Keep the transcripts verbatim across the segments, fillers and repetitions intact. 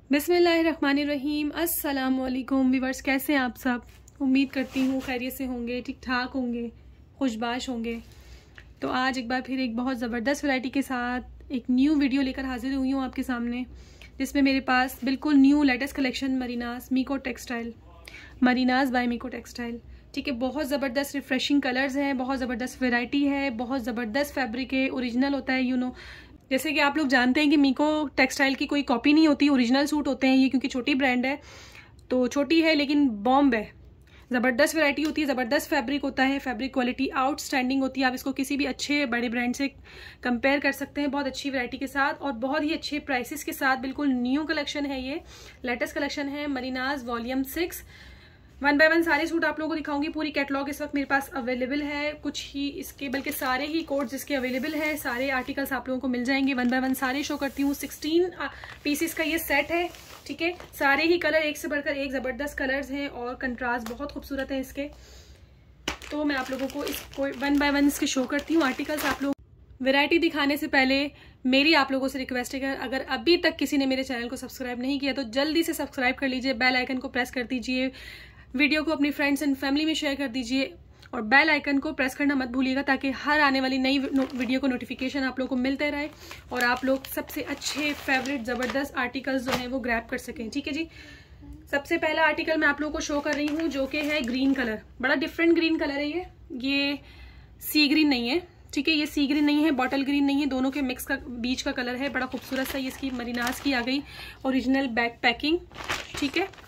बिस्मिल्लाहिर्रहमानिर्रहीम। अस्सलाम वालेकुम व्यूअर्स, कैसे हैं आप सब? उम्मीद करती हूँ खैरियत से होंगे, ठीक ठाक होंगे, खुशबाश होंगे। तो आज एक बार फिर एक बहुत ज़बरदस्त वैरायटी के साथ एक न्यू वीडियो लेकर हाजिर हुई हूँ आपके सामने, जिसमें मेरे पास बिल्कुल new latest collection Marinas Miko textile Marinas by Miko textile, ठीक है। बहुत ज़बरदस्त रिफ्रेशिंग कलर्स हैं, बहुत ज़बरदस्त वैरायटी है, बहुत ज़बरदस्त फैब्रिक है, ओरिजिनल होता है। यू नो जैसे कि आप लोग जानते हैं कि मीको टेक्सटाइल की कोई कॉपी नहीं होती, ओरिजिनल सूट होते हैं ये, क्योंकि छोटी ब्रांड है तो छोटी है लेकिन बॉम्ब है। ज़बरदस्त वैरायटी होती है, ज़बरदस्त फैब्रिक होता है, फैब्रिक क्वालिटी आउटस्टैंडिंग होती है। आप इसको किसी भी अच्छे बड़े ब्रांड से कंपेयर कर सकते हैं, बहुत अच्छी वैरायटी के साथ और बहुत ही अच्छे प्राइसेस के साथ। बिल्कुल न्यू कलेक्शन है, ये लेटेस्ट कलेक्शन है Marinas volume six. One by one सारे सूट आप लोगों को दिखाऊंगी। पूरी कैटलॉग इस वक्त मेरे पास अवेलेबल है, कुछ ही इसके बल्कि सारे ही कोड्स इसके अवेलेबल है, सारे आर्टिकल्स आप लोगों को मिल जाएंगे। वन बाय वन सारे शो करती हूँ। सिक्सटीन पीसेस का ये सेट है, ठीक है। सारे ही कलर एक से बढ़कर एक ज़बरदस्त कलर्स हैं और कंट्रास्ट बहुत खूबसूरत है इसके। तो मैं आप लोगों को इसको वन बाय वन इसके शो करती हूँ आर्टिकल्स। आप लोग वैरायटी दिखाने से पहले मेरी आप लोगों से रिक्वेस्ट है कि अगर अभी तक किसी ने मेरे चैनल को सब्सक्राइब नहीं किया तो जल्दी से सब्सक्राइब कर लीजिए, बेल आइकन को प्रेस कर दीजिए, वीडियो को अपनी फ्रेंड्स एंड फैमिली में शेयर कर दीजिए और बेल आइकन को प्रेस करना मत भूलिएगा, ताकि हर आने वाली नई वीडियो को नोटिफिकेशन आप लोगों को मिलते रहे और आप लोग सबसे अच्छे फेवरेट ज़बरदस्त आर्टिकल्स जो हैं वो ग्रैब कर सकें, ठीक है जी। सबसे पहला आर्टिकल मैं आप लोगों को शो कर रही हूँ जो कि है ग्रीन कलर। बड़ा डिफरेंट ग्रीन कलर है ये ये सी ग्रीन नहीं है, ठीक है। ये सी ग्रीन नहीं है, बॉटल ग्रीन नहीं है, दोनों के मिक्स का बीच का कलर है। बड़ा खूबसूरत सा ये इसकी मरीनास की आ गई ओरिजिनल बैक पैकिंग, ठीक है।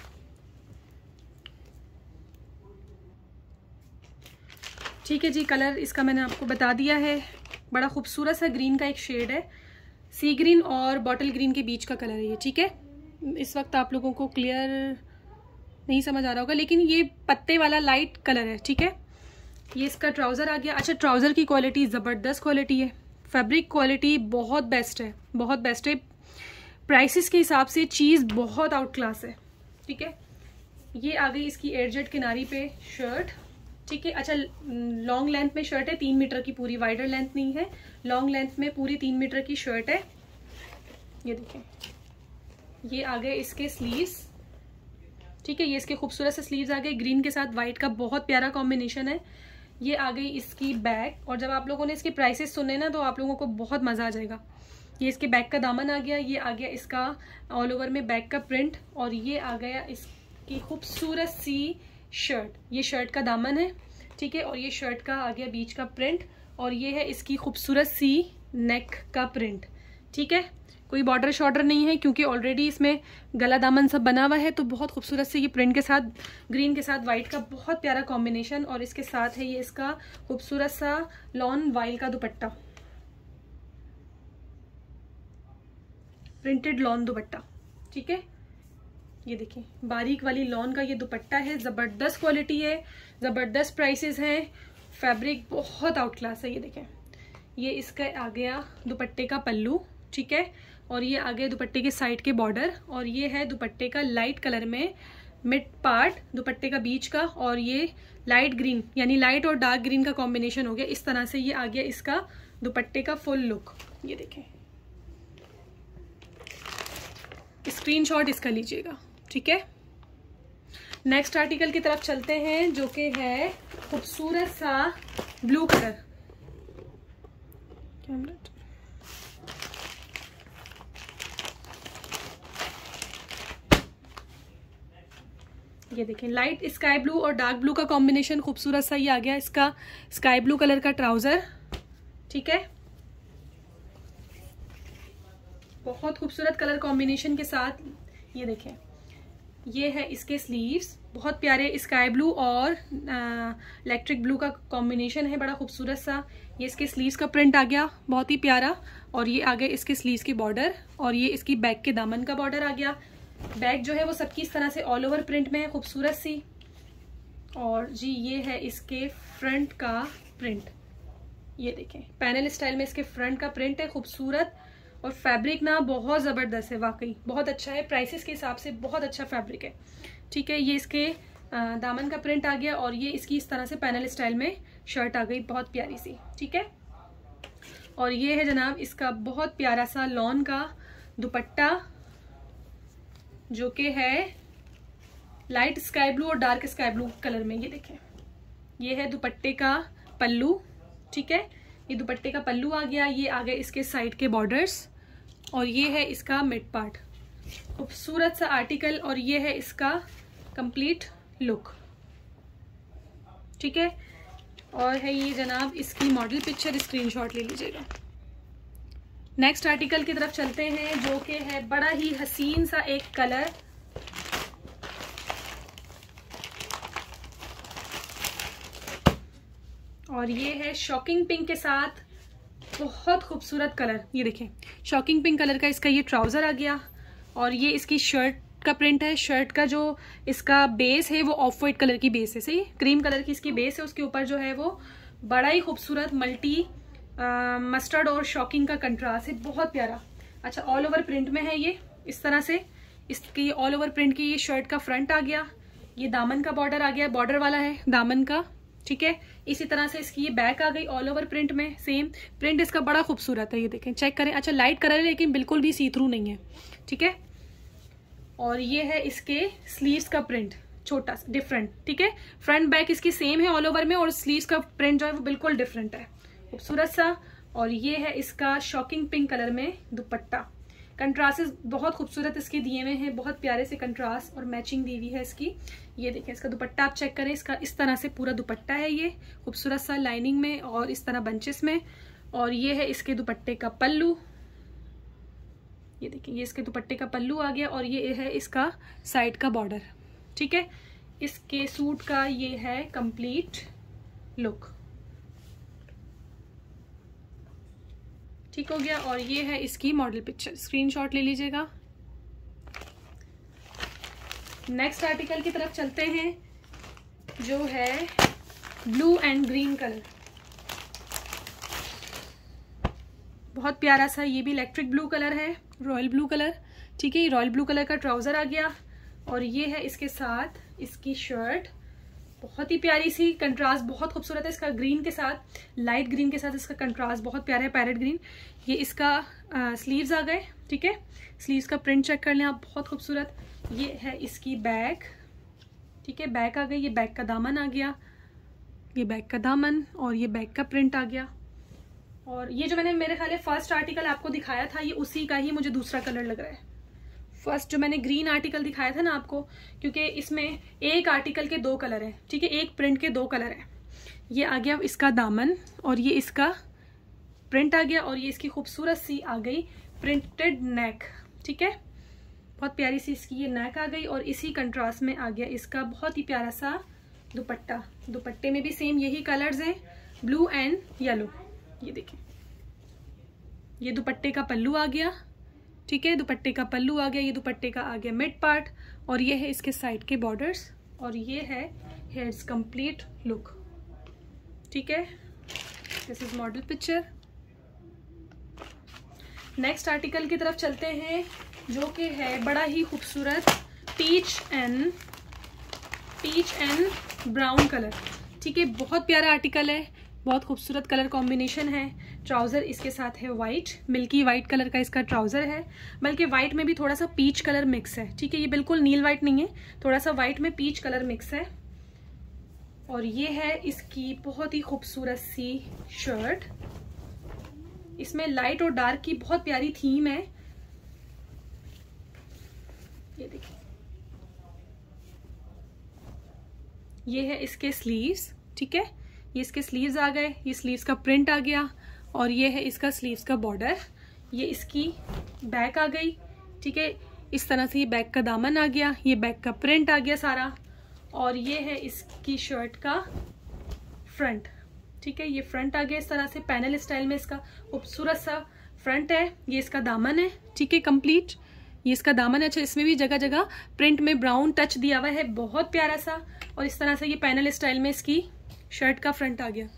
ठीक है जी, कलर इसका मैंने आपको बता दिया है। बड़ा खूबसूरत सा ग्रीन का एक शेड है, सी ग्रीन और बॉटल ग्रीन के बीच का कलर है ये, ठीक है। इस वक्त आप लोगों को क्लियर नहीं समझ आ रहा होगा, लेकिन ये पत्ते वाला लाइट कलर है, ठीक है। ये इसका ट्राउज़र आ गया। अच्छा, ट्राउज़र की क्वालिटी ज़बरदस्त क्वालिटी है, फैब्रिक क्वालिटी बहुत बेस्ट है, बहुत बेस्ट है। प्राइसेस के हिसाब से चीज़ बहुत आउट क्लास है, ठीक है। ये आ गई इसकी एयरजेट किनारी पे शर्ट, ठीक है। अच्छा, लॉन्ग लेंथ में शर्ट है, तीन मीटर की पूरी, वाइडर लेंथ नहीं है, लॉन्ग लेंथ में पूरी तीन मीटर की शर्ट है। ये देखें, ये आ गए इसके स्लीव्स, ठीक है। ये इसके खूबसूरत से स्लीव्स आ गए, ग्रीन के साथ वाइट का बहुत प्यारा कॉम्बिनेशन है। ये आ गई इसकी बैक, और जब आप लोगों ने इसके प्राइसेस सुने ना तो आप लोगों को बहुत मजा आ जाएगा। ये इसके बैक का दामन आ गया, ये आ गया इसका ऑल ओवर में बैक का प्रिंट, और ये आ गया इसकी खूबसूरत सी शर्ट। ये शर्ट का दामन है, ठीक है, और ये शर्ट का आ गया बीच का प्रिंट, और ये है इसकी खूबसूरत सी नेक का प्रिंट, ठीक है। कोई बॉर्डर शॉर्डर नहीं है क्योंकि ऑलरेडी इसमें गला दामन सब बना हुआ है। तो बहुत खूबसूरत से ये प्रिंट के साथ ग्रीन के साथ वाइट का बहुत प्यारा कॉम्बिनेशन, और इसके साथ है ये इसका खूबसूरत सा लॉन वाइल का दुपट्टा, प्रिंटेड लॉन दुपट्टा, ठीक है। ये देखिए बारीक वाली लॉन का ये दुपट्टा है, ज़बरदस्त क्वालिटी है, ज़बरदस्त प्राइसेस हैं, फैब्रिक बहुत आउट क्लास है। ये देखें, ये इसका आ गया दुपट्टे का पल्लू, ठीक है, और ये आ गया दुपट्टे के साइड के बॉर्डर, और ये है दुपट्टे का लाइट कलर में मिड पार्ट दुपट्टे का बीच का, और ये लाइट ग्रीन यानी लाइट और डार्क ग्रीन का कॉम्बिनेशन हो गया। इस तरह से ये आ गया इसका दुपट्टे का फुल लुक। ये देखें, स्क्रीनशॉट इसका लीजिएगा, ठीक है। नेक्स्ट आर्टिकल की तरफ चलते हैं जो कि है खूबसूरत सा ब्लू कलर। ये देखें, लाइट स्काई ब्लू और डार्क ब्लू का कॉम्बिनेशन खूबसूरत सा ये आ गया इसका स्काई ब्लू कलर का ट्राउजर, ठीक है। बहुत खूबसूरत कलर कॉम्बिनेशन के साथ ये देखें, ये है इसके स्लीव्स, बहुत प्यारे स्काई ब्लू और इलेक्ट्रिक ब्लू का कॉम्बिनेशन है, बड़ा खूबसूरत सा। ये इसके स्लीव्स का प्रिंट आ गया बहुत ही प्यारा, और ये आ गए इसके स्लीव्स की बॉर्डर, और ये इसकी बैक के दामन का बॉर्डर आ गया। बैक जो है वो सबकी इस तरह से ऑल ओवर प्रिंट में है, खूबसूरत सी। और जी ये है इसके फ्रंट का प्रिंट, ये देखें पैनल स्टाइल में इसके फ्रंट का प्रिंट है, खूबसूरत, और फैब्रिक ना बहुत ज़बरदस्त है, वाकई बहुत अच्छा है। प्राइसेस के हिसाब से बहुत अच्छा फैब्रिक है, ठीक है। ये इसके आ, दामन का प्रिंट आ गया, और ये इसकी इस तरह से पैनल स्टाइल में शर्ट आ गई बहुत प्यारी सी, ठीक है। और ये है जनाब इसका बहुत प्यारा सा लॉन का दुपट्टा, जो कि है लाइट स्काई ब्लू और डार्क स्काई ब्लू कलर में। ये देखें, ये है दुपट्टे का पल्लू, ठीक है, ये दुपट्टे का पल्लू आ गया, ये आ गए इसके साइड के बॉर्डर्स, और ये है इसका मिड पार्ट। खूबसूरत सा आर्टिकल, और ये है इसका कंप्लीट लुक, ठीक है। और है ये जनाब इसकी मॉडल पिक्चर, स्क्रीनशॉट ले लीजिएगा। नेक्स्ट आर्टिकल की तरफ चलते हैं, जो कि है बड़ा ही हसीन सा एक कलर, और ये है शॉकिंग पिंक के साथ बहुत खूबसूरत कलर। ये देखें, शॉकिंग पिंक कलर का इसका ये ट्राउजर आ गया, और ये इसकी शर्ट का प्रिंट है। शर्ट का जो इसका बेस है वो ऑफ वाइट कलर की बेस है, सही क्रीम कलर की इसकी बेस है। उसके ऊपर जो है वो बड़ा ही खूबसूरत मल्टी मस्टर्ड और शॉकिंग का कंट्रास्ट है, बहुत प्यारा। अच्छा, ऑल ओवर प्रिंट में है ये इस तरह से, इसकी ऑल ओवर प्रिंट की ये शर्ट का फ्रंट आ गया, ये दामन का बॉर्डर आ गया, बॉर्डर वाला है दामन का, ठीक है। इसी तरह से इसकी ये बैक आ गई ऑल ओवर प्रिंट में, सेम प्रिंट इसका बड़ा खूबसूरत है। ये देखें, चेक करें। अच्छा, लाइट कलर है लेकिन बिल्कुल भी सी थ्रू नहीं है, ठीक है। और ये है इसके स्लीव्स का प्रिंट, छोटा सा डिफरेंट, ठीक है। फ्रंट बैक इसकी सेम है ऑल ओवर में, और स्लीव्स का प्रिंट जो है वो बिल्कुल डिफरेंट है, खूबसूरत सा। और ये है इसका शॉकिंग पिंक कलर में दुपट्टा। कंट्रास्ट बहुत खूबसूरत इसके दिए हुए हैं, बहुत प्यारे से कंट्रास्ट और मैचिंग दी हुई है इसकी। ये देखें, इसका दुपट्टा आप चेक करें, इसका इस तरह से पूरा दुपट्टा है, ये खूबसूरत सा लाइनिंग में और इस तरह बंचेस में। और ये है इसके दुपट्टे का पल्लू, ये देखिए, ये इसके दुपट्टे का पल्लू आ गया, और ये है इसका साइड का बॉर्डर, ठीक है। इसके सूट का ये है कंप्लीट लुक, ठीक हो गया। और ये है इसकी मॉडल पिक्चर, स्क्रीनशॉट ले लीजिएगा। नेक्स्ट आर्टिकल की तरफ चलते हैं, जो है ब्लू एंड ग्रीन कलर, बहुत प्यारा सा, ये भी इलेक्ट्रिक ब्लू कलर है, रॉयल ब्लू कलर, ठीक है। ये रॉयल ब्लू कलर का ट्राउजर आ गया, और ये है इसके साथ इसकी शर्ट, बहुत ही प्यारी सी कंट्रास्ट, बहुत खूबसूरत है इसका ग्रीन के साथ, लाइट ग्रीन के साथ इसका कंट्रास्ट बहुत प्यारा है, पैरेट ग्रीन। ये इसका स्लीव्स आ गए, ठीक है, स्लीव्स का प्रिंट चेक कर लें आप, बहुत खूबसूरत। ये है इसकी बैक, ठीक है, बैक आ गई, ये बैक का दामन आ गया, ये बैक का दामन, और ये बैक का प्रिंट आ गया। और ये जो मैंने मेरे ख्याल फर्स्ट आर्टिकल आपको दिखाया था, ये उसी का ही मुझे दूसरा कलर लग रहा है। फर्स्ट जो मैंने ग्रीन आर्टिकल दिखाया था ना आपको, क्योंकि इसमें एक आर्टिकल के दो कलर हैं, ठीक है, एक प्रिंट के दो कलर हैं। ये आ गया इसका दामन, और ये इसका प्रिंट आ गया, और ये इसकी खूबसूरत सी आ गई प्रिंटेड नेक, ठीक है, बहुत प्यारी सी इसकी ये नेक आ गई। और इसी कंट्रास्ट में आ गया इसका बहुत ही प्यारा सा दुपट्टा। दुपट्टे में भी सेम यही कलर्स हैं, ब्लू एंड येलो। ये देखें, ये दुपट्टे का पल्लू आ गया, ठीक है, दुपट्टे का पल्लू आ गया, ये दुपट्टे का आ गया मिड पार्ट, और ये है इसके साइड के बॉर्डर्स, और ये है हेयर्स कंप्लीट लुक, ठीक है। This is model picture. Next article की तरफ चलते हैं, जो कि है बड़ा ही खूबसूरत peach and peach and brown colour, ठीक है, बहुत प्यारा आर्टिकल है, बहुत खूबसूरत कलर कॉम्बिनेशन है। ट्राउज़र इसके साथ है वाइट, मिल्की वाइट कलर का इसका ट्राउज़र है, बल्कि वाइट में भी थोड़ा सा पीच कलर मिक्स है, ठीक है, ये बिल्कुल नील वाइट नहीं है, थोड़ा सा वाइट में पीच कलर मिक्स है। और ये है इसकी बहुत ही खूबसूरत सी शर्ट, इसमें लाइट और डार्क की बहुत प्यारी थीम है। ये देखिए, ये है इसके स्लीव्स, ठीक है, ये इसके स्लीव्स आ गए, ये स्लीव्स का प्रिंट आ गया, और ये है इसका स्लीव्स का बॉर्डर। ये इसकी बैक आ गई, ठीक है, इस तरह से ये बैक का दामन आ गया, ये बैक का प्रिंट आ गया सारा, और ये है इसकी शर्ट का फ्रंट, ठीक है, ये फ्रंट आ गया इस तरह से पैनल स्टाइल में, इसका खूबसूरत सा फ्रंट है। ये इसका दामन है, ठीक है, कंप्लीट, ये इसका दामन है। अच्छा, इसमें भी जगह जगह प्रिंट में ब्राउन टच दिया हुआ है, बहुत प्यारा सा, और इस तरह से ये पैनल स्टाइल में इसकी शर्ट का फ्रंट आ गया,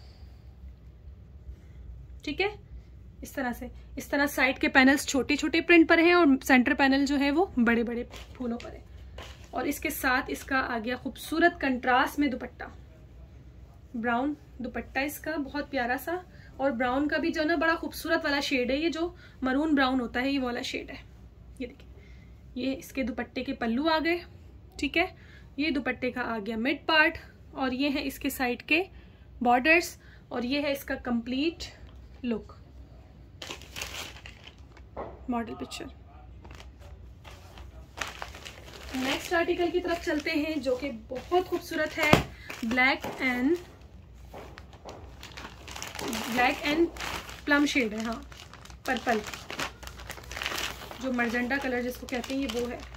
ठीक है, इस तरह से। इस तरह साइड के पैनल्स छोटे छोटे प्रिंट पर हैं, और सेंटर पैनल जो है वो बड़े बड़े फूलों पर है। और इसके साथ इसका आ गया खूबसूरत कंट्रास्ट में दुपट्टा, ब्राउन दुपट्टा इसका बहुत प्यारा सा, और ब्राउन का भी जो ना बड़ा खूबसूरत वाला शेड है, ये जो मरून ब्राउन होता है ये वाला शेड है। ये देखिए, ये इसके दुपट्टे के पल्लू आ गए, ठीक है। ये दुपट्टे का आ गया मिड पार्ट, और ये है इसके साइड के बॉर्डर्स, और ये है इसका complete look, model picture. Next article की तरफ चलते हैं, जो कि बहुत खूबसूरत है। Black and black and plum shade है, हाँ, पर्पल, जो मर्जेंटा कलर जिसको कहते हैं, ये वो है।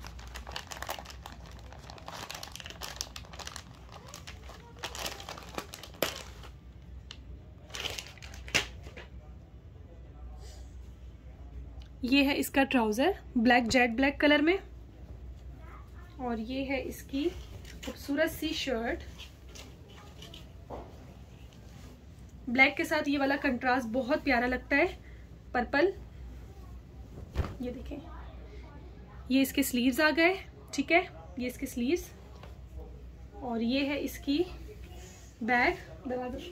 ये है इसका trouser black jet black colour में, और ये है इसकी खूबसूरत सी शर्ट। ब्लैक के साथ ये वाला कंट्रास्ट बहुत प्यारा लगता है, पर्पल। ये देखें, ये इसके स्लीव्स आ गए, ठीक है, ये इसके स्लीव्स, और ये है इसकी बैग। दबा दो।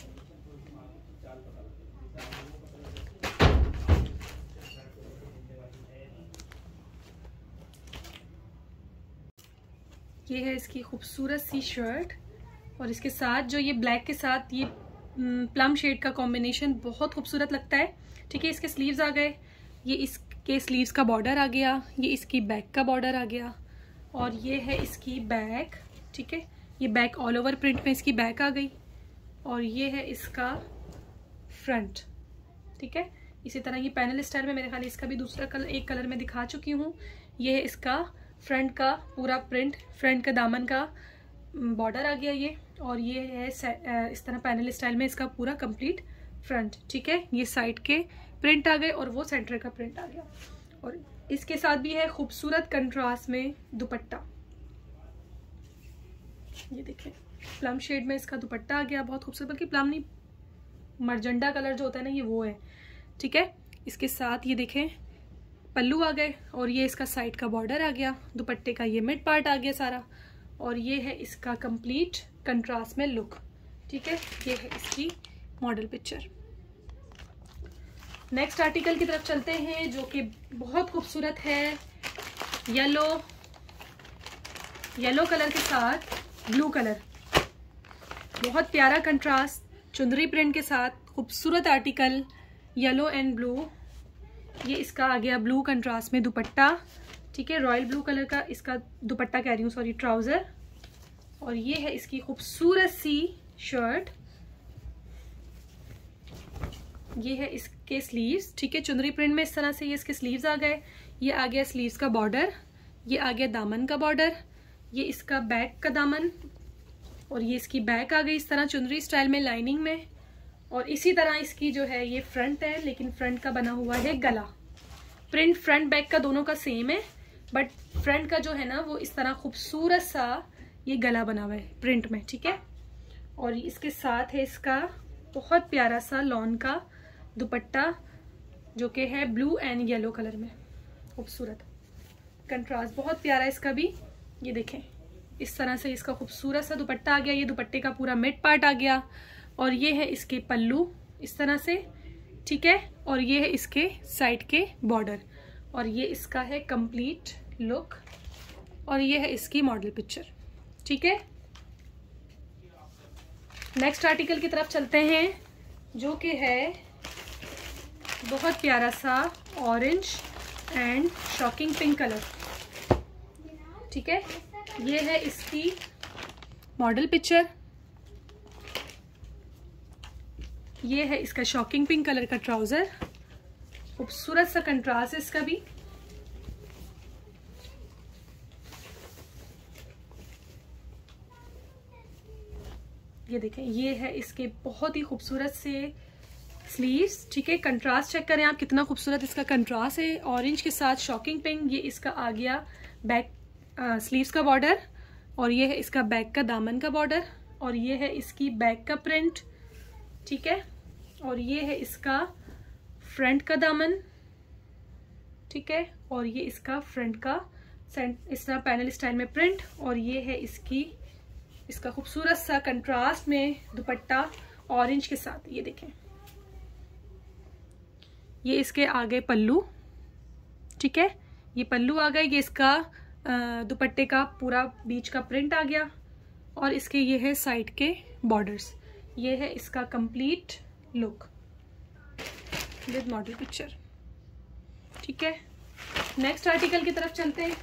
ये है इसकी खूबसूरत सी शर्ट, और इसके साथ जो ये ब्लैक के साथ ये प्लम शेड का कॉम्बिनेशन बहुत खूबसूरत लगता है, ठीक है। इसके स्लीव्स आ गए, ये इसके स्लीव्स का बॉर्डर आ गया, ये इसकी बैक का बॉर्डर आ गया, और ये है इसकी बैक, ठीक है। ये बैक ऑल ओवर प्रिंट में इसकी बैक आ गई, और ये है इसका फ्रंट, ठीक है। इसी तरह ये पैनल स्टाइल में, मेरे ख्याल इसका भी दूसरा कलर एक कलर में दिखा चुकी हूँ। ये है इसका फ्रंट का पूरा प्रिंट, फ्रंट का दामन का बॉर्डर आ गया ये, और ये है इस तरह पैनल स्टाइल में इसका पूरा कंप्लीट फ्रंट, ठीक है। ये साइड के प्रिंट आ गए, और वो सेंटर का प्रिंट आ गया, और इसके साथ भी है खूबसूरत कंट्रास्ट में दुपट्टा। ये देखें, प्लम शेड में इसका दुपट्टा आ गया, बहुत खूबसूरत, बल्कि प्लम नहीं, मर्जेंटा कलर जो होता है ना, ये वो है, ठीक है। इसके साथ ये देखें पल्लू आ गए, और ये इसका साइड का बॉर्डर आ गया, दुपट्टे का ये मिड पार्ट आ गया सारा, और ये है इसका कंप्लीट कंट्रास्ट में लुक, ठीक है। ये है इसकी मॉडल पिक्चर। नेक्स्ट आर्टिकल की तरफ चलते हैं, जो कि बहुत खूबसूरत है। येलो येलो कलर के साथ ब्लू कलर, बहुत प्यारा कंट्रास्ट, चुंदरी प्रिंट के साथ खूबसूरत आर्टिकल, येलो एंड ब्लू। ये इसका आ गया ब्लू कंट्रास्ट में दुपट्टा, ठीक है, रॉयल ब्लू कलर का इसका दुपट्टा कह रही हूँ, सॉरी, ट्राउजर, और ये है इसकी खूबसूरत सी शर्ट। ये है इसके स्लीव्स, ठीक है, चुंदरी प्रिंट में इस तरह से ये इसके स्लीव्स आ गए। ये आ गया स्लीव्स का बॉर्डर, ये आ गया दामन का बॉर्डर, ये इसका बैक का दामन, और ये इसकी बैक आ गई इस तरह चुंदरी स्टाइल में लाइनिंग में, और इसी तरह इसकी जो है ये फ्रंट है, लेकिन फ्रंट का बना हुआ है गला। प्रिंट फ्रंट बैक का दोनों का सेम है, बट फ्रंट का जो है ना वो इस तरह खूबसूरत सा ये गला बना हुआ है प्रिंट में, ठीक है। और इसके साथ है इसका बहुत प्यारा सा लॉन का दुपट्टा, जो कि है ब्लू एंड येलो कलर में, खूबसूरत कंट्रास्ट, बहुत प्यारा इसका भी। ये देखें, इस तरह से इसका खूबसूरत सा दुपट्टा आ गया, ये दुपट्टे का पूरा मिड पार्ट आ गया, और ये है इसके पल्लू इस तरह से, ठीक है, और ये है इसके साइड के बॉर्डर, और ये इसका है कंप्लीट लुक, और ये है इसकी मॉडल पिक्चर, ठीक है। नेक्स्ट आर्टिकल की तरफ चलते हैं, जो कि है बहुत प्यारा सा orange and shocking pink colour, ठीक है। ये है इसकी मॉडल पिक्चर, ये है इसका शॉकिंग पिंक कलर का ट्राउजर, खूबसूरत सा कंट्रास्ट है इसका भी। ये देखें, ये है इसके बहुत ही खूबसूरत से स्लीव्स, ठीक है। कंट्रास्ट चेक करें आप, कितना खूबसूरत इसका कंट्रास्ट है, ऑरेंज के साथ शॉकिंग पिंक। ये इसका आ गया बैक स्लीव्स का बॉर्डर, और ये है इसका बैक का दामन का बॉर्डर, और ये है इसकी बैक का प्रिंट, ठीक है, और ये है इसका फ्रंट का दामन, ठीक है, और ये इसका फ्रंट का इस तरह पैनल स्टाइल में प्रिंट, और ये है इसकी इसका खूबसूरत सा कंट्रास्ट में दुपट्टा ऑरेंज के साथ। ये देखें, ये इसके आगे पल्लू, ठीक है, ये पल्लू आ गया, ये इसका दुपट्टे का पूरा बीच का प्रिंट आ गया और इसके ये है साइड के बॉर्डर्स। ये है इसका complete look with model picture. ठीक है, नेक्स्ट आर्टिकल की तरफ चलते हैं।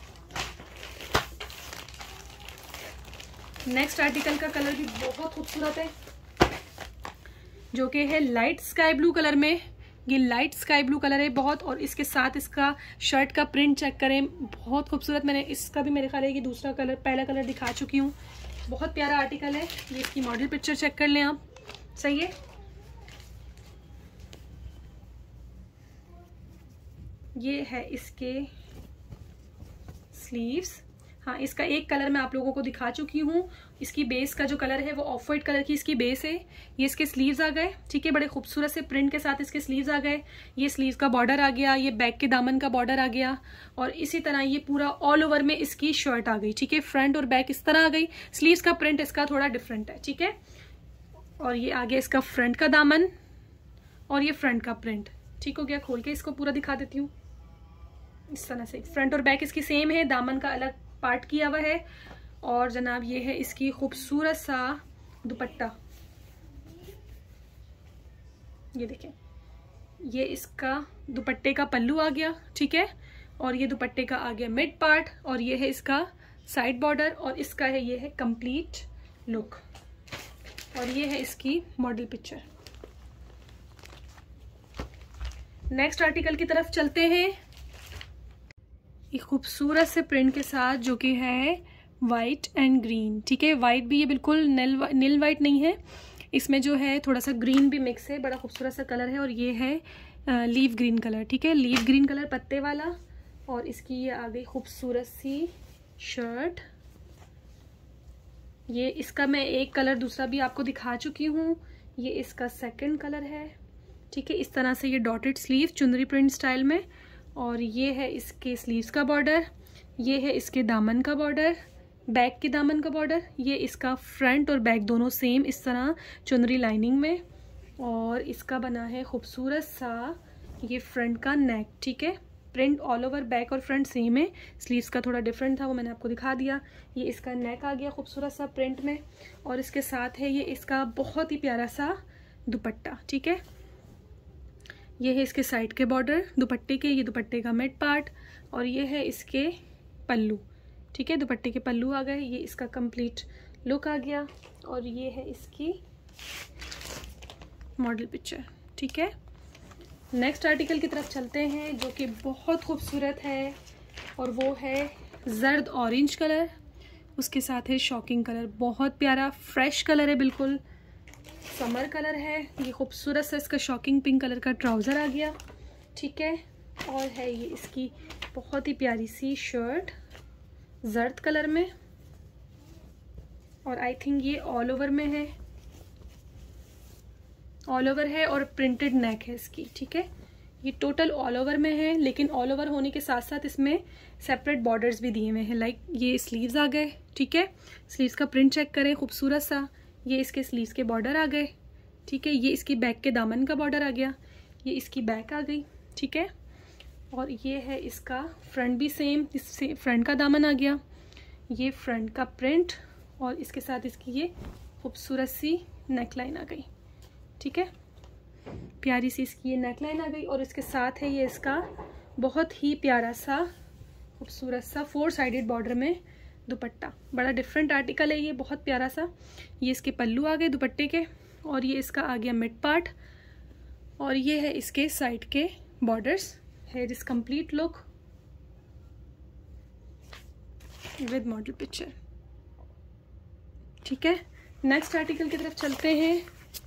नेक्स्ट आर्टिकल का कलर भी बहुत खूबसूरत है, जो कि है लाइट स्काई ब्लू कलर में। ये लाइट स्काई ब्लू कलर है बहुत, और इसके साथ इसका शर्ट का प्रिंट चेक करें, बहुत खूबसूरत। मैंने इसका भी मेरे ख्याल है कि दूसरा कलर, पहला कलर दिखा चुकी हूँ। बहुत प्यारा आर्टिकल है ये। इसकी मॉडल पिक्चर चेक कर लें आप। सही है, ये है इसके स्लीव्स। हाँ, इसका एक कलर मैं आप लोगों को दिखा चुकी हूँ। इसकी बेस का जो कलर है वो ऑफ वाइट कलर की इसकी बेस है। ये इसके स्लीव्स आ गए। ठीक है, बड़े खूबसूरत से प्रिंट के साथ इसके स्लीव्स आ गए। ये स्लीव्स का बॉर्डर आ गया, ये बैक के दामन का बॉर्डर आ गया, और इसी तरह ये पूरा ऑल ओवर में इसकी शर्ट आ गई। ठीक है, फ्रंट और बैक इस तरह आ गई। स्लीव्स का प्रिंट इसका थोड़ा डिफरेंट है। ठीक है, और ये आ गया इसका फ्रंट का दामन और ये फ्रंट का प्रिंट। ठीक हो गया, खोल के इसको पूरा दिखा देती हूँ। इस तरह से फ्रंट और बैक इसकी सेम है, दामन का अलग पार्ट किया हुआ है। और जनाब ये है इसकी खूबसूरत सा दुपट्टा। ये देखें, ये इसका दुपट्टे का पल्लू आ गया। ठीक है, और ये दुपट्टे का आ गया मिड पार्ट, और ये है इसका साइड बॉर्डर, और इसका है ये है कंप्लीट लुक, और ये है इसकी मॉडल पिक्चर। नेक्स्ट आर्टिकल की तरफ चलते हैं। एक खूबसूरत से प्रिंट के साथ, जो कि है वाइट एंड ग्रीन। ठीक है, वाइट भी ये बिल्कुल नील नील वाइट नहीं है, इसमें जो है थोड़ा सा ग्रीन भी मिक्स है। बड़ा खूबसूरत सा कलर है, और ये है लीव ग्रीन कलर। ठीक है, लीव ग्रीन कलर पत्ते वाला, और इसकी ये आ गई खूबसूरत सी शर्ट। ये इसका मैं एक कलर दूसरा भी आपको दिखा चुकी हूँ, ये इसका सेकंड कलर है। ठीक है, इस तरह से ये dotted sleeve chunri print style में, और ये है इसके स्लीव्स का बॉर्डर, ये है इसके दामन का बॉर्डर, बैक के दामन का बॉर्डर, ये इसका फ्रंट और बैक दोनों सेम इस तरह चुनरी लाइनिंग में, और इसका बना है खूबसूरत सा ये फ्रंट का नेक। ठीक है, प्रिंट ऑल ओवर बैक और फ्रंट सेम है, स्लीव्स का थोड़ा डिफरेंट था, वो मैंने आपको दिखा दिया। ये इसका नेक आ गया खूबसूरत सा प्रिंट में, और इसके साथ है ये इसका बहुत ही प्यारा सा दुपट्टा। ठीक है, ये है इसके साइड के बॉर्डर दुपट्टे के, ये दुपट्टे का मिड पार्ट, और ये है इसके पल्लू। ठीक है, दुपट्टे के पल्लू आ गए, ये इसका कंप्लीट लुक आ गया, और ये है इसकी मॉडल पिक्चर। ठीक है, नेक्स्ट आर्टिकल की तरफ चलते हैं, जो कि बहुत खूबसूरत है, और वो है जर्द ऑरेंज कलर, उसके साथ है शॉकिंग कलर। बहुत प्यारा फ्रेश कलर है, बिल्कुल समर कलर है। ये खूबसूरत सा इसका शॉकिंग पिंक कलर का ट्राउज़र आ गया। ठीक है, और है ये इसकी बहुत ही प्यारी सी शर्ट जर्द कलर में, और आई थिंक ये ऑल ओवर में है, ऑल ओवर है और प्रिंटेड नेक है इसकी। ठीक है, ये टोटल ऑल ओवर में है, लेकिन ऑल ओवर होने के साथ साथ इसमें सेपरेट बॉर्डर्स भी दिए हुए हैं। लाइक ये स्लीव्स आ गए। ठीक है, स्लीव्स का प्रिंट चेक करें, खूबसूरत सा। ये इसके स्लीव्स के बॉर्डर आ गए। ठीक है, ये इसकी बैक के दामन का बॉर्डर आ गया, ये इसकी बैक आ गई। ठीक है, और ये है इसका फ्रंट भी सेम, इससे फ्रंट का दामन आ गया, ये फ्रंट का प्रिंट, और इसके साथ इसकी ये खूबसूरत सी नेकलाइन आ गई। ठीक है, प्यारी सी इसकी ये नेकलाइन आ गई, और इसके साथ है ये इसका बहुत ही प्यारा सा खूबसूरत सा फोर साइडेड बॉर्डर में दुपट्टा। बड़ा डिफरेंट आर्टिकल है ये, बहुत प्यारा सा। ये इसके पल्लू आ गए दुपट्टे के, और ये इसका आ गया मिड पार्ट, और ये है इसके साइड के बॉर्डर्स। है this complete look with model picture. ठीक है, नेक्स्ट आर्टिकल की तरफ चलते हैं,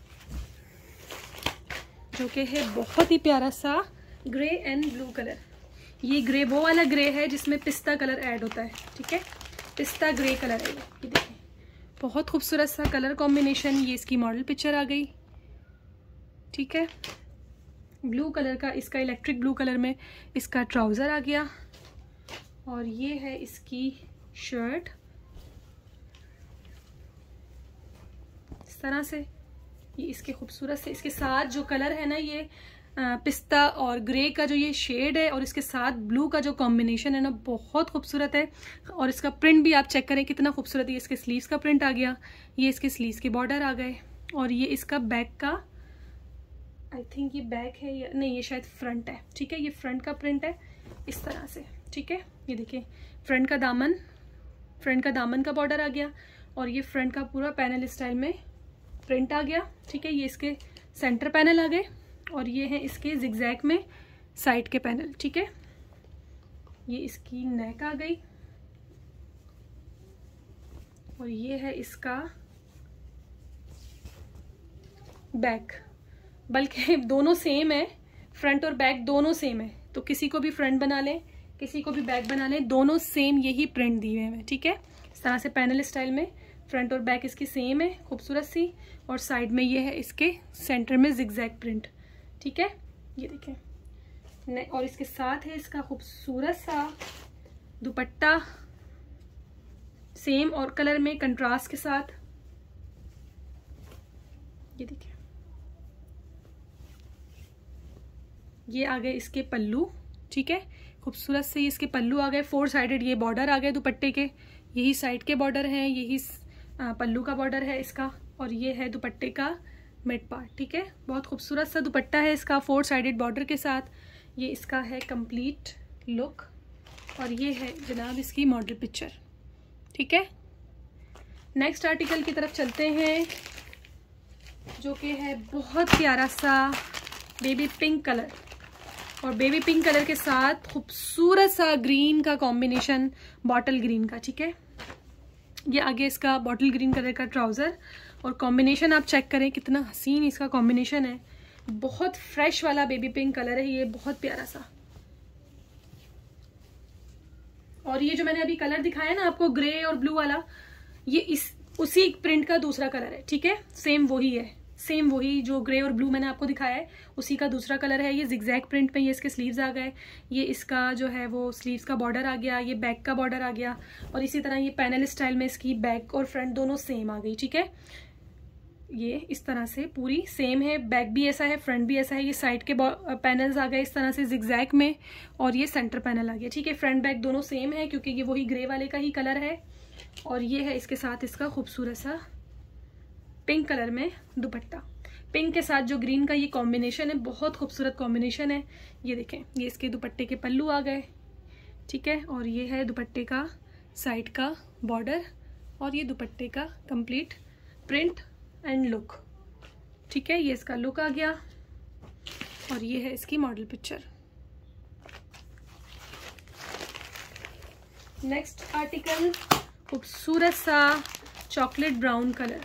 जो कि है बहुत ही प्यारा सा ग्रे एंड ब्लू कलर। ये ग्रे वो वाला ग्रे है जिसमें पिस्ता कलर ऐड होता है। ठीक है, पिस्ता ग्रे कलर है ये, देखिए बहुत खूबसूरत सा कलर कॉम्बिनेशन। ये इसकी मॉडल पिक्चर आ गई। ठीक है, ब्लू कलर का इसका इलेक्ट्रिक ब्लू कलर में इसका ट्राउज़र आ गया, और ये है इसकी शर्ट इस तरह से। ये इसके खूबसूरत से, इसके साथ जो कलर है ना, ये पिस्ता और ग्रे का जो ये शेड है और इसके साथ ब्लू का जो कॉम्बिनेशन है ना, बहुत खूबसूरत है। और इसका प्रिंट भी आप चेक करें कितना खूबसूरत है। इसके स्लीव्स का प्रिंट आ गया, ये इसके स्लीव्स के बॉर्डर आ गए, और ये इसका बैक का, आई थिंक ये बैक है या नहीं, ये शायद फ्रंट है। ठीक है, ये फ्रंट का प्रिंट है इस तरह से। ठीक है, ये देखिए फ्रंट का दामन, फ्रंट का दामन का बॉर्डर आ गया, और ये फ्रंट का पूरा पैनल स्टाइल में प्रिंट आ गया। ठीक है, ये इसके सेंटर पैनल आ गए, और ये है इसके जिगजैग में साइड के पैनल। ठीक है, ये इसकी नेक आ गई, और ये है इसका बैक। बल्कि दोनों सेम है, फ्रंट और बैक दोनों सेम है, तो किसी को भी फ्रंट बना लें, किसी को भी बैक बना लें, दोनों सेम यही प्रिंट दिए हुए हैं। ठीक है, इस तरह से पैनल स्टाइल में फ्रंट और बैक इसकी सेम है, खूबसूरत सी, और साइड में ये है इसके सेंटर में जिगजैग प्रिंट। ठीक है, ये देखें, और इसके साथ है इसका खूबसूरत सा दुपट्टा, सेम और कलर में कंट्रास्ट के साथ। ये देखिए, ये आ गए इसके पल्लू। ठीक है, खूबसूरत से इसके पल्लू आ गए, फोर साइडेड ये बॉर्डर आ गए दुपट्टे के, यही साइड के बॉर्डर हैं, यही पल्लू का बॉर्डर है इसका, और ये है दुपट्टे का मिड पार्ट। ठीक है, बहुत खूबसूरत सा दुपट्टा है इसका, फोर साइडेड बॉर्डर के साथ। ये इसका है कंप्लीट लुक, और ये है जनाब इसकी मॉडल पिक्चर। ठीक है, नेक्स्ट आर्टिकल की तरफ चलते हैं, जो कि है बहुत प्यारा सा बेबी पिंक कलर, और बेबी पिंक कलर के साथ खूबसूरत सा ग्रीन का कॉम्बिनेशन, बॉटल ग्रीन का। ठीक है, ये आगे इसका बॉटल ग्रीन कलर का ट्राउजर, और कॉम्बिनेशन आप चेक करें कितना हसीन इसका कॉम्बिनेशन है, बहुत फ्रेश वाला बेबी पिंक कलर है ये, बहुत प्यारा सा। और ये जो मैंने अभी कलर दिखाया ना आपको, ग्रे और ब्लू वाला, ये इस उसी प्रिंट का दूसरा कलर है। ठीक है, सेम वही है, सेम वही जो ग्रे और ब्लू मैंने आपको दिखाया है उसी का दूसरा कलर है। ये जिगजैग प्रिंट में ये इसके स्लीव्स आ गए, ये इसका जो है वो स्लीव्स का बॉर्डर आ गया, ये बैक का बॉर्डर आ गया, और इसी तरह ये पैनल स्टाइल में इसकी बैक और फ्रंट दोनों सेम आ गई। ठीक है, ये इस तरह से पूरी सेम है, बैक भी ऐसा है, फ्रंट भी ऐसा है। ये साइड के पैनल्स आ गए इस तरह से जिगजैग में, और ये सेंटर पैनल आ गया। ठीक है, फ्रंट बैक दोनों सेम है क्योंकि ये वही ग्रे वाले का ही कलर है, और ये है इसके साथ इसका खूबसूरत सा पिंक कलर में दुपट्टा। पिंक के साथ जो ग्रीन का ये कॉम्बिनेशन है, बहुत खूबसूरत कॉम्बिनेशन है। ये देखें, ये इसके दुपट्टे के पल्लू आ गए। ठीक है, और ये है दुपट्टे का साइड का बॉर्डर, और ये दुपट्टे का कंप्लीट प्रिंट एंड लुक। ठीक है, ये इसका लुक आ गया, और ये है इसकी मॉडल पिक्चर। नेक्स्ट आर्टिकल, खूबसूरत सा चॉकलेट ब्राउन कलर।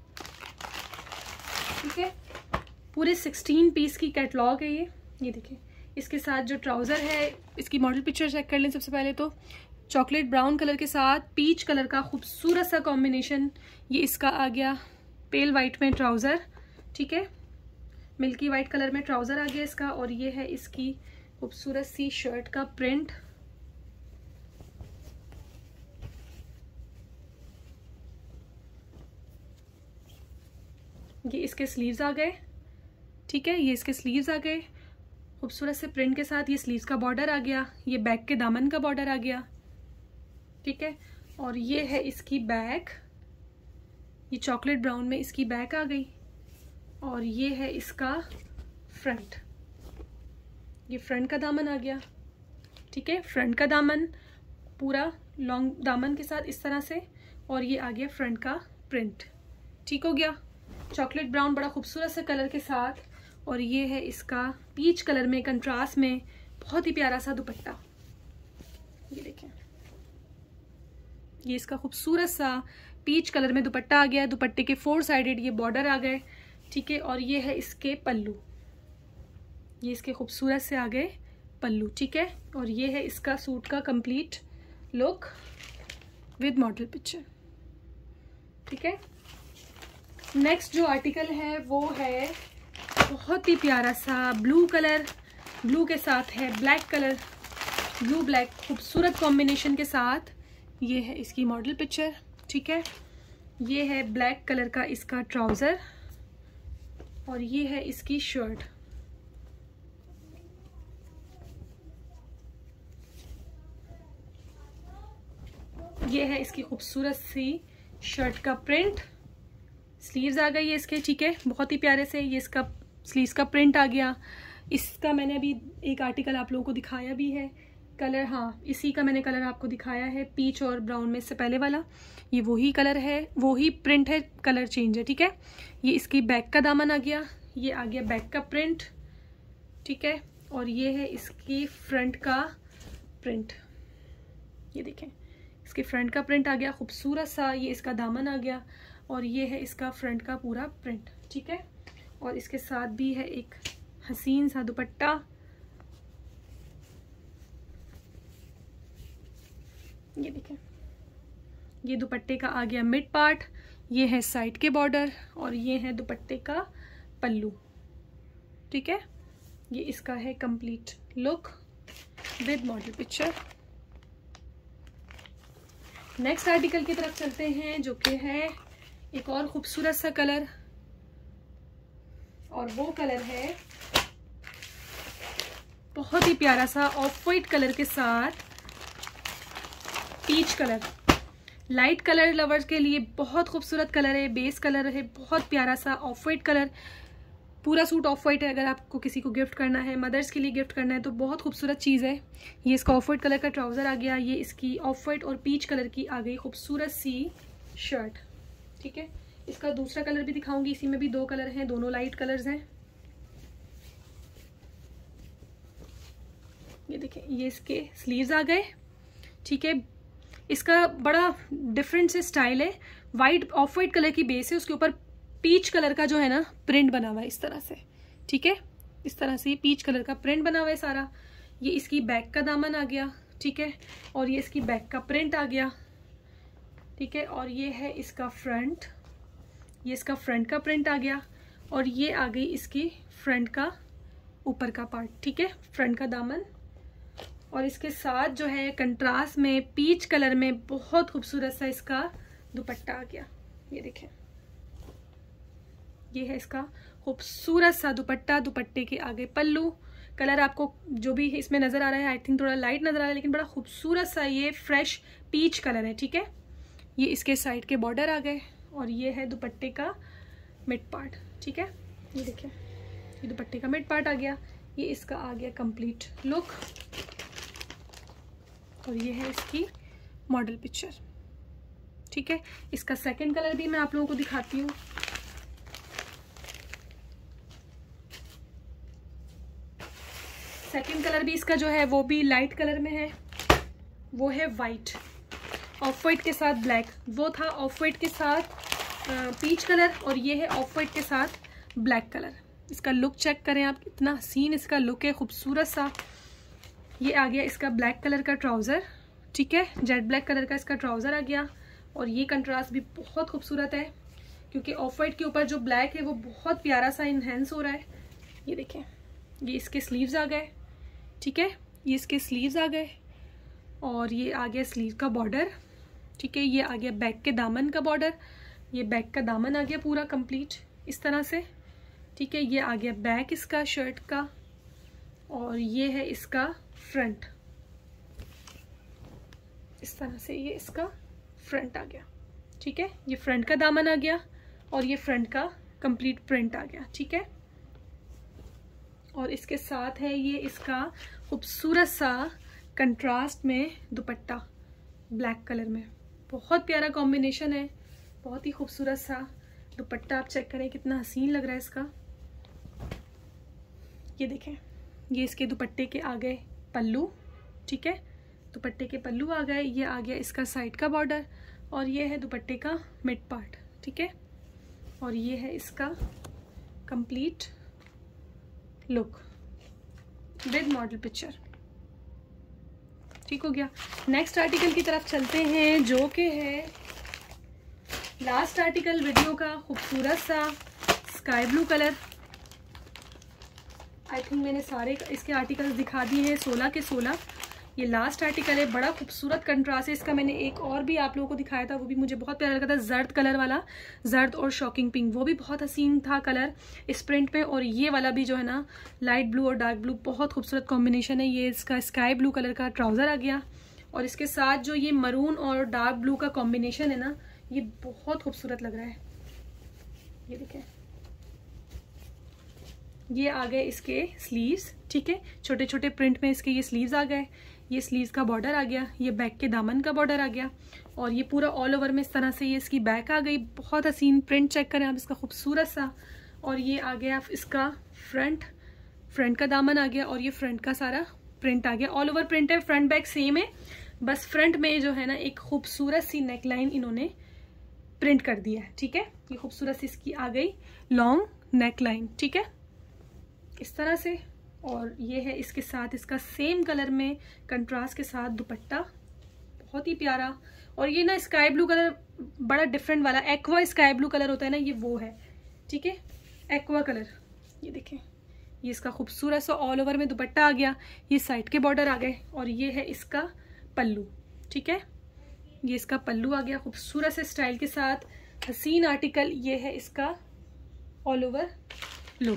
ठीक है, पूरे सिक्सटीन पीस की कैटलॉग है ये। ये देखिए, इसके साथ जो ट्राउजर है, इसकी मॉडल पिक्चर चेक कर लें सबसे पहले तो। चॉकलेट ब्राउन कलर के साथ पीच कलर का खूबसूरत सा कॉम्बिनेशन, ये इसका आ गया पेल वाइट में ट्राउजर। ठीक है, मिल्की वाइट कलर में ट्राउजर आ गया इसका, और ये है इसकी खूबसूरत सी शर्ट का प्रिंट। ये इसके स्लीव्स आ गए। ठीक है, ये इसके स्लीव्स आ गए खूबसूरत से प्रिंट के साथ, ये स्लीव्स का बॉर्डर आ गया, ये बैक के दामन का बॉर्डर आ गया। ठीक है, और ये है इसकी बैक, ये चॉकलेट ब्राउन में इसकी बैक आ गई, और ये है इसका फ्रंट, ये फ्रंट का दामन आ गया। ठीक है, फ्रंट का दामन पूरा लॉन्ग दामन के साथ इस तरह से, और ये आ गया फ्रंट का प्रिंट। ठीक हो गया, चॉकलेट ब्राउन बड़ा खूबसूरत सा कलर के साथ, और ये है इसका पीच कलर में कंट्रास्ट में बहुत ही प्यारा सा दुपट्टा। ये देखें, ये इसका खूबसूरत सा पीच कलर में दुपट्टा आ गया, दुपट्टे के फोर साइडेड ये बॉर्डर आ गए। ठीक है, और ये है इसके पल्लू, ये इसके खूबसूरत से आ गए पल्लू। ठीक है, और ये है इसका सूट का complete look with model picture. ठीक है, नेक्स्ट जो आर्टिकल है वो है बहुत ही प्यारा सा ब्लू कलर, ब्लू के साथ है ब्लैक कलर, ब्लू ब्लैक खूबसूरत कॉम्बिनेशन के साथ। ये है इसकी मॉडल पिक्चर। ठीक है, ये है ब्लैक कलर का इसका ट्राउज़र, और ये है इसकी शर्ट। ये है इसकी खूबसूरत सी शर्ट का प्रिंट। स्लीव्स आ गई है इसके, ठीक है, बहुत ही प्यारे से। ये इसका स्लीव्स का प्रिंट आ गया। इसका मैंने अभी एक आर्टिकल आप लोगों को दिखाया भी है कलर, हाँ इसी का मैंने कलर आपको दिखाया है, पीच और ब्राउन में से पहले वाला। ये वही कलर है, वही प्रिंट है, कलर चेंज है, ठीक है। ये इसकी बैक का दामन आ गया, ये आ गया बैक का प्रिंट, ठीक है। और ये है इसकी फ्रंट का प्रिंट, ये देखें इसके फ्रंट का प्रिंट आ गया खूबसूरत सा। ये इसका दामन आ गया और ये है इसका फ्रंट का पूरा प्रिंट, ठीक है। और इसके साथ भी है एक हसीन सा दुपट्टा। ये देखें, ये दुपट्टे का आ गया मिड पार्ट, ये है साइड के बॉर्डर और ये है दुपट्टे का पल्लू, ठीक है। ये इसका है complete look with model picture. Next article की तरफ चलते हैं जो कि है एक और खूबसूरत सा कलर, और वो कलर है बहुत ही प्यारा सा ऑफ वाइट कलर के साथ peach colour. Light colour lovers के लिए बहुत खूबसूरत कलर है, बेस कलर है, बहुत प्यारा सा ऑफ वाइट कलर। पूरा सूट ऑफ वाइट है, अगर आपको किसी को गिफ्ट करना है, मदर्स के लिए गिफ्ट करना है तो बहुत खूबसूरत चीज़ है। ये इसका ऑफ वाइट कलर का ट्राउज़र आ गया, ये इसकी ऑफ वाइट और पीच कलर की आ गई खूबसूरत सी शर्ट, ठीक है। इसका दूसरा कलर भी दिखाऊंगी, इसी में भी दो कलर हैं, दोनों लाइट कलर्स हैं। ये देखें, ये इसके स्लीव्स आ गए, ठीक है। इसका बड़ा डिफरेंट से स्टाइल है, वाइट ऑफ वाइट कलर की बेस है, उसके ऊपर पीच कलर का जो है ना प्रिंट बना हुआ है इस तरह से, ठीक है। इस तरह से पीच कलर का प्रिंट बना हुआ है सारा। ये इसकी बैक का दामन आ गया, ठीक है, और ये इसकी बैक का प्रिंट आ गया, ठीक है। और ये है इसका फ्रंट, ये इसका फ्रंट का प्रिंट आ गया और ये आ गई इसकी फ्रंट का ऊपर का पार्ट, ठीक है, फ्रंट का दामन। और इसके साथ जो है कंट्रास्ट में पीच कलर में बहुत खूबसूरत सा इसका दुपट्टा आ गया। ये देखें, ये है इसका खूबसूरत सा दुपट्टा। दुपट्टे के आगे पल्लू कलर आपको जो भी इसमें नजर आ रहा है, आई थिंक थोड़ा लाइट नजर आ रहा है, लेकिन बड़ा खूबसूरत सा ये फ्रेश पीच कलर है, ठीक है। ये इसके साइड के बॉर्डर आ गए और ये है दुपट्टे का मिड पार्ट, ठीक है। ये देखें, ये दुपट्टे का मिड पार्ट आ गया, ये इसका आ गया कंप्लीट लुक और ये है इसकी मॉडल पिक्चर, ठीक है। इसका सेकंड कलर भी मैं आप लोगों को दिखाती हूँ। सेकंड कलर भी इसका जो है वो भी लाइट कलर में है, वो है वाइट, ऑफ वाइट के साथ ब्लैक। वो था ऑफ वाइट के साथ पीच कलर और ये है ऑफ वाइट के साथ ब्लैक कलर। इसका लुक चेक करें आप, इतना हसीन इसका लुक है, खूबसूरत सा। ये आ गया इसका ब्लैक कलर का ट्राउज़र, ठीक है, जेट ब्लैक कलर का इसका ट्राउज़र आ गया। और ये कंट्रास्ट भी बहुत खूबसूरत है क्योंकि ऑफ वाइट के ऊपर जो ब्लैक है वो बहुत प्यारा सा इन्हेंस हो रहा है। ये देखें, ये इसके स्लीव्स आ गए, ठीक है, ये इसके स्लीव्स आ गए और ये आ गया स्लीव का बॉर्डर, ठीक है। ये आ गया बैक के दामन का बॉर्डर, ये बैक का दामन आ गया पूरा कंप्लीट इस तरह से, ठीक है। ये आ गया बैक इसका शर्ट का और ये है इसका फ्रंट, इस तरह से ये इसका फ्रंट आ गया, ठीक है। ये फ्रंट का दामन आ गया और ये फ्रंट का कंप्लीट प्रिंट आ गया, ठीक है। और इसके साथ है ये इसका खूबसूरत सा कंट्रास्ट में दुपट्टा ब्लैक कलर में, बहुत प्यारा कॉम्बिनेशन है, बहुत ही खूबसूरत सा दुपट्टा। आप चेक करें कितना हसीन लग रहा है इसका। ये देखें, ये इसके दुपट्टे के आ गए पल्लू, ठीक है, दुपट्टे के पल्लू आ गए। ये आ गया इसका साइड का बॉर्डर और ये है दुपट्टे का मिड पार्ट, ठीक है। और ये है इसका complete look with model picture, ठीक हो गया। नेक्स्ट आर्टिकल की तरफ चलते हैं जो कि है लास्ट आर्टिकल वीडियो का, खूबसूरत सा sky blue colour. I think मैंने सारे इसके आर्टिकल्स दिखा दिए हैं, सोलह के सोलह। ये लास्ट आर्टिकल है, बड़ा खूबसूरत कंट्रास्ट है इसका। मैंने एक और भी आप लोगों को दिखाया था, वो भी मुझे बहुत प्यारा लगा था, जर्द कलर वाला, जर्द और शॉकिंग पिंक, वो भी बहुत हसीन था कलर इस प्रिंट में। और ये वाला भी जो है ना लाइट ब्लू और डार्क ब्लू, बहुत खूबसूरत कॉम्बिनेशन है। ये इसका स्काई ब्लू कलर का ट्राउज़र आ गया और इसके साथ जो ये मरून और डार्क ब्लू का कॉम्बिनेशन है ना, ये बहुत खूबसूरत लग रहा है। ये देखें, ये आ गए इसके स्लीव्स, ठीक है, छोटे छोटे प्रिंट में इसके ये स्लीव्स आ गए। ये स्लीव्स का बॉर्डर आ गया, ये बैक के दामन का बॉर्डर आ गया, और ये पूरा ऑल ओवर में इस तरह से ये इसकी बैक आ गई। बहुत हसीन प्रिंट चेक करें आप इसका, खूबसूरत सा। और ये आ गया इसका फ्रंट, फ्रंट का दामन आ गया, और ये फ्रंट का सारा प्रिंट आ गया। ऑल ओवर प्रिंट है, फ्रंट बैक सेम है, बस फ्रंट में जो है ना एक खूबसूरत सी नेक लाइन इन्होंने प्रिंट कर दिया है, ठीक है। ये खूबसूरत सी इसकी आ गई लॉन्ग नेक लाइन, ठीक है, इस तरह से। और ये है इसके साथ इसका सेम कलर में कंट्रास्ट के साथ दुपट्टा, बहुत ही प्यारा। और ये ना स्काई ब्लू कलर बड़ा डिफरेंट वाला, एक्वा स्काई ब्लू कलर होता है ना, ये वो है, ठीक है, एक्वा कलर। ये देखें, ये इसका खूबसूरत सा ऑल ओवर में दुपट्टा आ गया, ये साइड के बॉर्डर आ गए, और ये है इसका पल्लू, ठीक है, ये इसका पल्लू आ गया खूबसूरत से स्टाइल के साथ, हसीन आर्टिकल। ये है इसका ऑल ओवर लुक,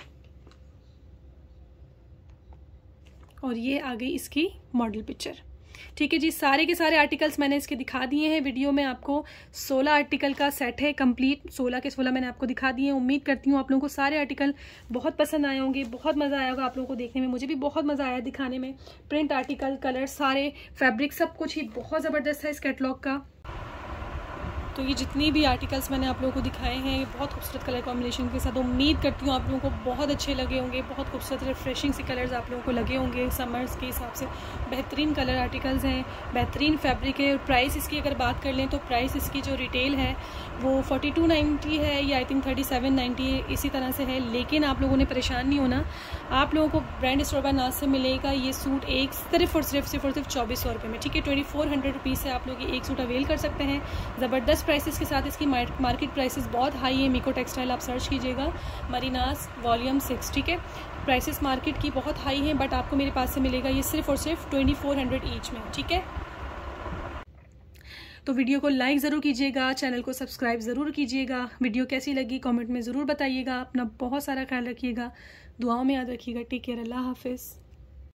और ये आ गई इसकी मॉडल पिक्चर, ठीक है जी। सारे के सारे आर्टिकल्स मैंने इसके दिखा दिए हैं वीडियो में। आपको सोलह आर्टिकल का सेट है कंप्लीट, सोलह के सोलह मैंने आपको दिखा दिए हैं। उम्मीद करती हूँ आप लोगों को सारे आर्टिकल बहुत पसंद आए होंगे, बहुत मज़ा आया होगा आप लोगों को देखने में। मुझे भी बहुत मज़ा आया दिखाने में। प्रिंट, आर्टिकल, कलर, सारे फैब्रिक, सब कुछ ही बहुत ज़बरदस्त है इस कैटलॉग का। तो ये जितनी भी आर्टिकल्स मैंने आप लोगों को दिखाए हैं, ये बहुत खूबसूरत कलर कॉम्बिनेशन के साथ, उम्मीद करती हूँ आप लोगों को बहुत अच्छे लगे होंगे। बहुत खूबसूरत रिफ्रेशिंग से कलर्स आप लोगों को लगे होंगे समर्स के हिसाब से। बेहतरीन कलर आर्टिकल्स हैं, बेहतरीन फैब्रिक है। और प्राइस इसकी अगर बात कर लें तो प्राइस इसकी जो रिटेल है वो फोर्टी टू नाइन्टी है, या I think thirty seven ninety इसी तरह से है। लेकिन आप लोगों ने परेशान नहीं होना, आप लोगों को ब्रांड स्टोर बाय नाज से मिलेगा ये सूट एक सिर्फ और सिर्फ सिर्फ और सिर्फ चौबीस सौ रुपये में, ठीक है। ट्वेंटी फोर हंड्रेड रुपीज़ से आप लोग ये एक सूट अवेल कर सकते हैं। ज़बरदस्त प्राइसेस के साथ इसकी मार्केट प्राइसेस बहुत हाई है। मीको टेक्सटाइल आप सर्च कीजिएगा, मरीनास वॉल्यूम सिक्स, ठीक है। प्राइसेस मार्केट की बहुत हाई हैं, बट आपको मेरे पास से मिलेगा ये सिर्फ और सिर्फ ट्वेंटी फोर हंड्रेड ईच में, ठीक है। तो वीडियो को लाइक ज़रूर कीजिएगा, चैनल को सब्सक्राइब ज़रूर कीजिएगा। वीडियो कैसी लगी कमेंट में ज़रूर बताइएगा। अपना बहुत सारा ख्याल रखिएगा, दुआओं में याद रखिएगा। टेक केयर, अल्लाह हाफिज़।